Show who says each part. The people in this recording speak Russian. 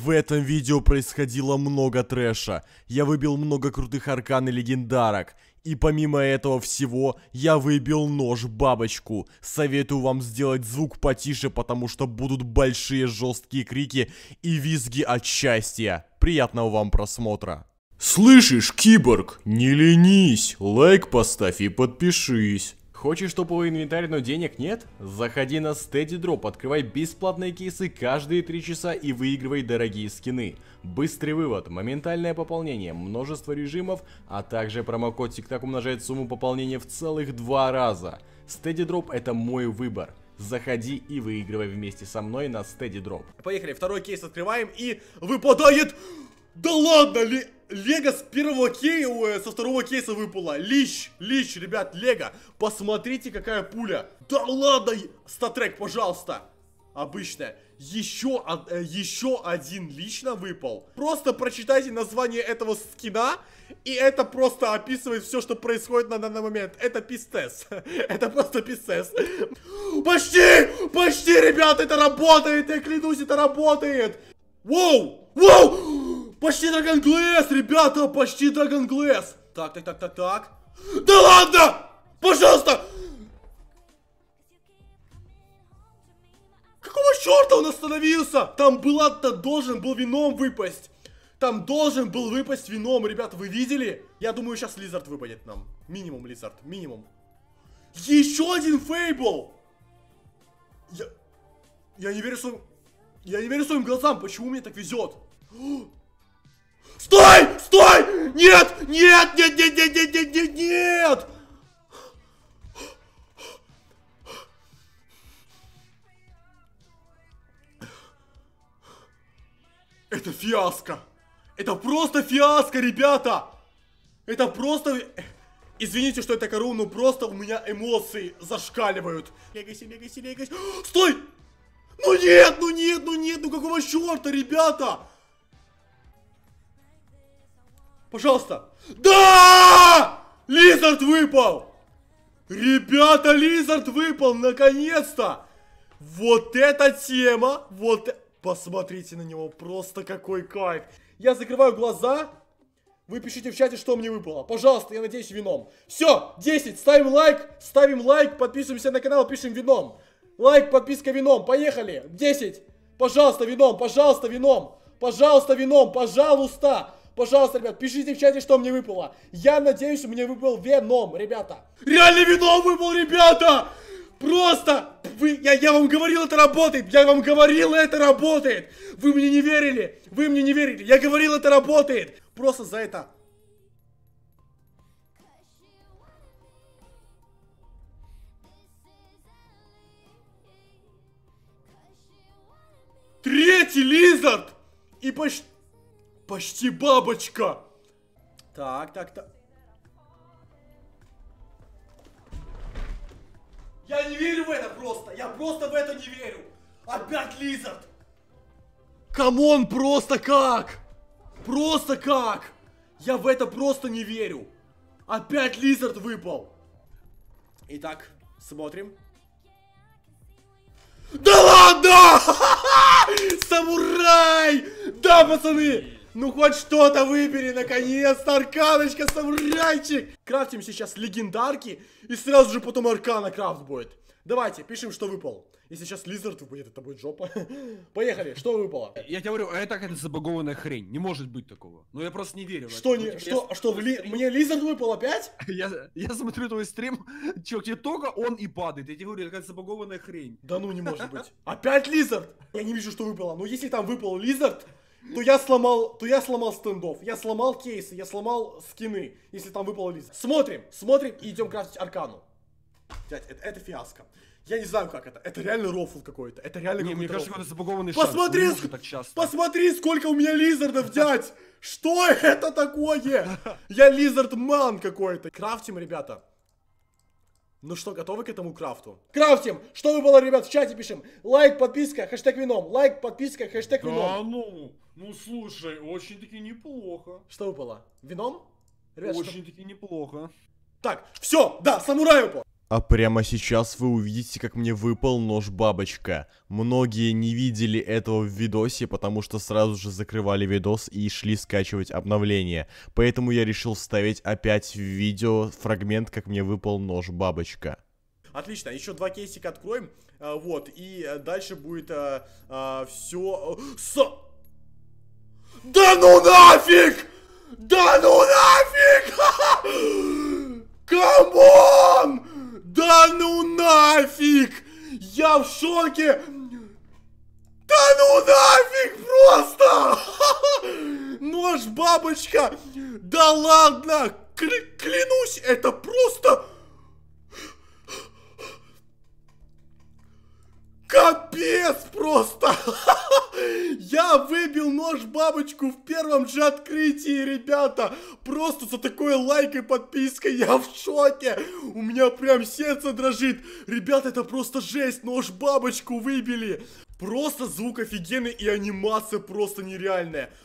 Speaker 1: В этом видео происходило много трэша. Я выбил много крутых аркан и легендарок. И помимо этого всего, я выбил нож-бабочку. Советую вам сделать звук потише, потому что будут большие жесткие крики и визги от счастья. Приятного вам просмотра. Слышишь, киборг? Не ленись, лайк поставь и подпишись. Хочешь топовый инвентарь, но денег нет? Заходи на SteadyDrop, открывай бесплатные кейсы каждые 3 часа и выигрывай дорогие скины. Быстрый вывод, моментальное пополнение, множество режимов, а также промокод TikTok умножает сумму пополнения в целых 2 раза. SteadyDrop — это мой выбор. Заходи и выигрывай вместе со мной на SteadyDrop. Поехали, второй кейс открываем и выпадает... Да ладно, Лего с первого кейса, со второго кейса выпало. Лич, ребят, Лего. Посмотрите, какая пуля. Да ладно, статрек, пожалуйста. Обычная. Еще один лично выпал. Просто прочитайте название этого скина, и это просто описывает все, что происходит на данный момент. Это пистес. Это просто пистес. Почти, ребят, это работает. Я клянусь, это работает. Воу! Почти Dragon Glass, ребята, почти Dragon Glass. Так. Да ладно! Пожалуйста! Какого черта он остановился? Там должен был вином выпасть. Там должен был выпасть вином, ребята, вы видели? Я думаю, сейчас Лизард выпадет нам. Минимум Лизард, минимум. Еще один Фейбл! Я не верю своим глазам, почему мне так везет? Стой! Нет! Это фиаско! Это просто фиаско, ребята! Это просто... Извините, что это кору, но просто у меня эмоции зашкаливают. Легайся. Стой! Ну нет, какого черта, ребята? Пожалуйста. Да! Лизард выпал! Ребята, Лизард выпал, наконец-то! Вот эта тема, Посмотрите на него, просто какой кайф. Я закрываю глаза. Вы пишите в чате, что мне выпало. Пожалуйста, я надеюсь, вином. Все, 10, ставим лайк, подписываемся на канал, пишем вином. Лайк, подписка, вином, поехали. 10, пожалуйста, вином. Пожалуйста, ребят, пишите в чате, что мне выпало. Я надеюсь, мне выпал веном, ребята. Реально вином выпал, ребята! Просто! Я вам говорил, это работает! Вы мне не верили! Я говорил, это работает! Просто за это... Третий Лизард! И почти бабочка! Так. Я не верю в это просто! Я просто в это не верю! Опять Лизард! Камон, просто как? Я в это просто не верю! Опять Лизард выпал! Итак, смотрим. Да ладно! Самурай! Да, пацаны! Ну хоть что-то выбери, наконец-то, арканочка, самурайчик! Крафтим сейчас легендарки, и сразу же потом аркана крафт будет. Давайте, пишем, что выпал. Если сейчас Лизард выпадет, это будет жопа. Поехали, что выпало?
Speaker 2: Я тебе говорю, это какая-то забагованная хрень, не может быть такого. Ну я просто не верю.
Speaker 1: Мне Лизард выпал опять?
Speaker 2: Я смотрю твой стрим, чё, где только он и падает. Я тебе говорю, это какая-то забагованная хрень.
Speaker 1: Да ну не может быть. Опять Лизард? Я не вижу, что выпало. Но если там выпал Лизард, то я сломал стендов, я сломал кейсы, я сломал скины, если там выпал Лизард. Смотрим и идем крафтить аркану. Дядь, это фиаско. Я не знаю, как это. Это реально рофл какой-то. Это реально какой-то.
Speaker 2: Мне кажется,
Speaker 1: рофл.
Speaker 2: это забагованный шанс.
Speaker 1: Посмотри, сколько у меня лизардов, дядь! Что это такое? Я лизардман какой-то. Крафтим, ребята. Ну что, готовы к этому крафту? Крафтим! Что выпало, ребят, в чате пишем. Лайк, подписка, хэштег вином. Лайк, подписка, хэштег вином.
Speaker 2: Да ну слушай, очень-таки неплохо.
Speaker 1: Что выпало? Вином?
Speaker 2: Очень-таки неплохо.
Speaker 1: Так, все, да, самурай выпал. А прямо сейчас вы увидите, как мне выпал нож-бабочка. Многие не видели этого в видосе, потому что сразу же закрывали видос и шли скачивать обновления. Поэтому я решил вставить опять в видео фрагмент, как мне выпал нож-бабочка. Отлично, еще 2 кейсика откроем. Вот, и дальше будет все... Да ну нафиг! Да ну нафиг! Камон! Да ну нафиг! Я в шоке! Да ну нафиг просто! Нож-бабочка! Да ладно! Клянусь, это просто... Капец просто! Я выбил нож-бабочку в первом же открытии, ребята! Просто за такой лайк и подпиской я в шоке! У меня прям сердце дрожит! Ребята, это просто жесть! Нож-бабочку выбили! Просто звук офигенный и анимация просто нереальная!